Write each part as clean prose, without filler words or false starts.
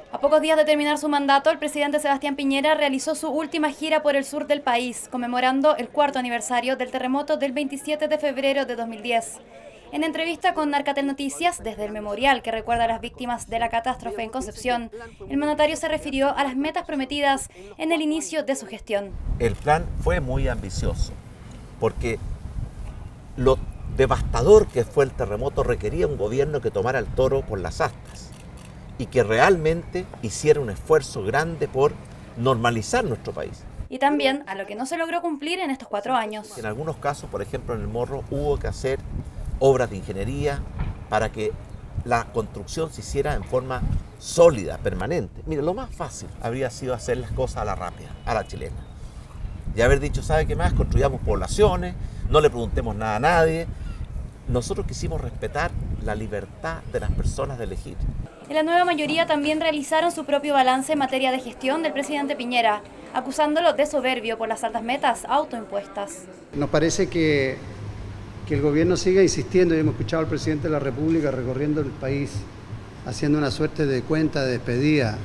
A pocos días de terminar su mandato, el presidente Sebastián Piñera realizó su última gira por el sur del país, conmemorando el 4º aniversario del terremoto del 27 de febrero de 2010. En entrevista con Narcatel Noticias, desde el memorial que recuerda a las víctimas de la catástrofe en Concepción, el mandatario se refirió a las metas prometidas en el inicio de su gestión. El plan fue muy ambicioso, porque lo devastador que fue el terremoto requería un gobierno que tomara el toro por las astas y que realmente hiciera un esfuerzo grande por normalizar nuestro país. Y también a lo que no se logró cumplir en estos 4 años. En algunos casos, por ejemplo en el Morro, hubo que hacer obras de ingeniería para que la construcción se hiciera en forma sólida, permanente. Mire, lo más fácil habría sido hacer las cosas a la rápida, a la chilena. Y haber dicho, ¿sabe qué más? Construyamos poblaciones, no le preguntemos nada a nadie. Nosotros quisimos respetar la libertad de las personas de elegir. En la nueva mayoría también realizaron su propio balance en materia de gestión del presidente Piñera, acusándolo de soberbio por las altas metas autoimpuestas. Nos parece que el gobierno siga insistiendo, y hemos escuchado al presidente de la República recorriendo el país, haciendo una suerte de cuenta de despedida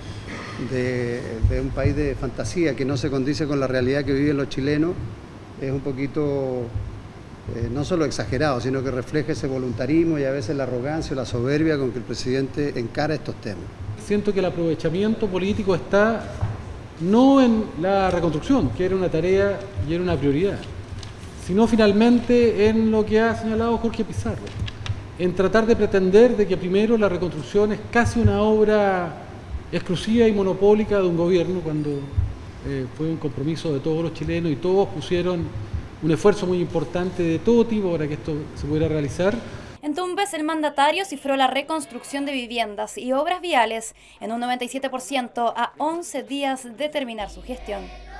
de un país de fantasía que no se condice con la realidad que viven los chilenos. Es un poquito no solo exagerado, sino que refleja ese voluntarismo y a veces la arrogancia o la soberbia con que el presidente encara estos temas. Siento que el aprovechamiento político está no en la reconstrucción, que era una tarea y era una prioridad, sino finalmente en lo que ha señalado Jorge Pizarro, en tratar de pretender de que primero la reconstrucción es casi una obra exclusiva y monopólica de un gobierno, cuando fue un compromiso de todos los chilenos y todos pusieron un esfuerzo muy importante de todo tipo para que esto se pudiera realizar. En Tumbes, el mandatario cifró la reconstrucción de viviendas y obras viales en un 97% a 11 días de terminar su gestión.